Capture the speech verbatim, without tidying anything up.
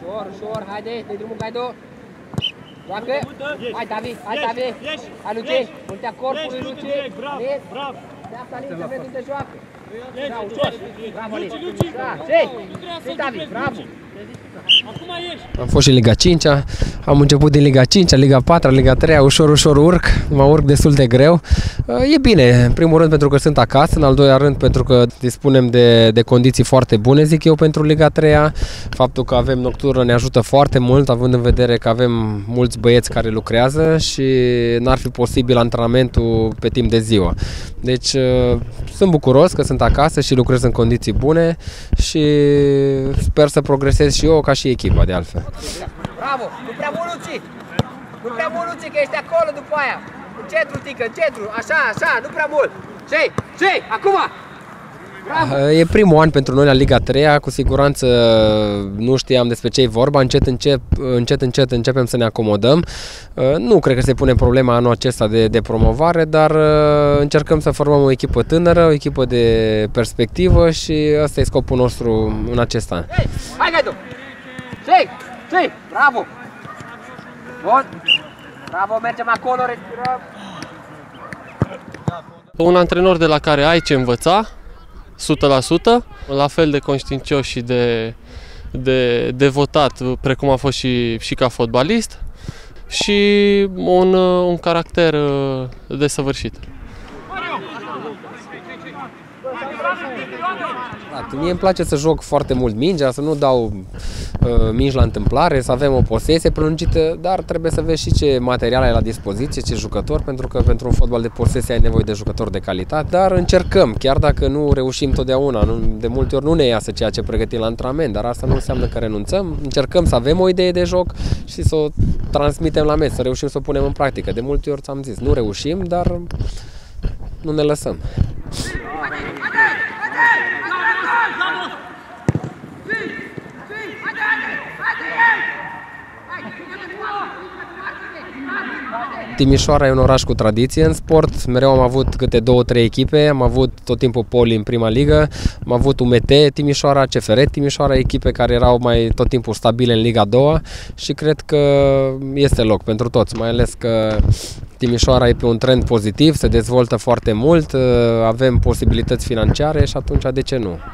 Ușor, ușor, haide, dă-i drumul, Gaido. Joacă. Hai, Davi, hai, Davi. Hai, Luci. Multea corpului, Luci. Bravo. De asta, Alin, să vezi unde joacă. Da, ușor. Bravo, Alin. Da, ce? Ce, Davi, bravo. Am fost și în Liga cincea, am început din Liga cincea, Liga patra, Liga treia, ușor, ușor urc, mă urc destul de greu. E bine, în primul rând pentru că sunt acasă, în al doilea rând pentru că dispunem de, de condiții foarte bune, zic eu, pentru Liga treia. Faptul că avem nocturnă ne ajută foarte mult, având în vedere că avem mulți băieți care lucrează și n-ar fi posibil antrenamentul pe timp de ziua. Deci sunt bucuros că sunt acasă și lucrez în condiții bune și sper să progresez și eu ca și echipa, de altfel. Bravo! Nu prea mult, Luci! Nu prea mult, Luci, că ești acolo după aia! Încetru, Tică, încetru! Așa, așa, nu prea mult! Ce? Ce? Acum! Bravo! E primul an pentru noi la Liga treia, cu siguranță nu știam despre ce e vorba, încet, încet, încet, încet începem să ne acomodăm. Nu cred că se pune problema anul acesta de, de promovare, dar încercăm să formăm o echipă tânără, o echipă de perspectivă și ăsta e scopul nostru în acest an. Hey, hai, Gaidu! Ce? Ce? Bravo! Bun! Bravo, mergem acolo, respirăm! Un antrenor de la care ai ce învăța, o sută la sută, la fel de conștiincios și de, de, de votat, precum a fost și, și ca fotbalist, și un, un caracter desăvârșit. Mie îmi place să joc foarte mult mingea, să nu dau uh, mingi la întâmplare, să avem o posesie prelungită, dar trebuie să vezi și ce material ai la dispoziție, ce jucători, pentru că pentru un fotbal de posesie ai nevoie de jucători de calitate, dar încercăm, chiar dacă nu reușim totdeauna, nu, de multe ori nu ne iasă ceea ce pregătim la antrenament, dar asta nu înseamnă că renunțăm, încercăm să avem o idee de joc și să o transmitem la meci, să reușim să o punem în practică. De multe ori ți-am zis, nu reușim, dar nu ne lăsăm. Timișoara e un oraș cu tradiție în sport, mereu am avut câte două, trei echipe, am avut tot timpul Poli în prima ligă, am avut U M T Timișoara, C F R Timișoara, echipe care erau mai tot timpul stabile în Liga a doua și cred că este loc pentru toți, mai ales că Timișoara e pe un trend pozitiv, se dezvoltă foarte mult, avem posibilități financiare și atunci de ce nu?